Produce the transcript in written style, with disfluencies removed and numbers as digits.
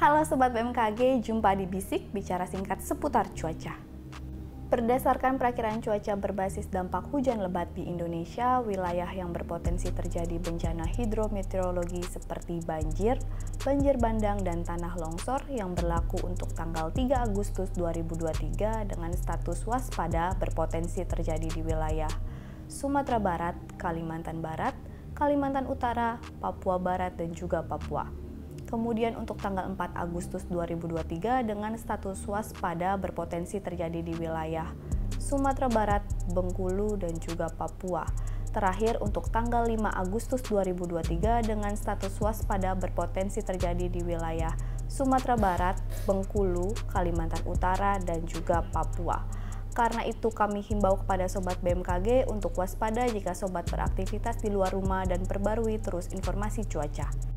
Halo Sobat BMKG, jumpa di Bisik, bicara singkat seputar cuaca. Berdasarkan perakiraan cuaca berbasis dampak hujan lebat di Indonesia, wilayah yang berpotensi terjadi bencana hidrometeorologi seperti banjir, banjir bandang, dan tanah longsor yang berlaku untuk tanggal 3 Agustus 2023 dengan status waspada berpotensi terjadi di wilayah Sumatera Barat, Kalimantan Barat, Kalimantan Utara, Papua Barat, dan juga Papua. Kemudian untuk tanggal 4 Agustus 2023 dengan status waspada berpotensi terjadi di wilayah Sumatera Barat, Bengkulu, dan juga Papua. Terakhir untuk tanggal 5 Agustus 2023 dengan status waspada berpotensi terjadi di wilayah Sumatera Barat, Bengkulu, Kalimantan Utara, dan juga Papua. Karena itu kami himbau kepada Sobat BMKG untuk waspada jika Sobat beraktivitas di luar rumah dan perbarui terus informasi cuaca.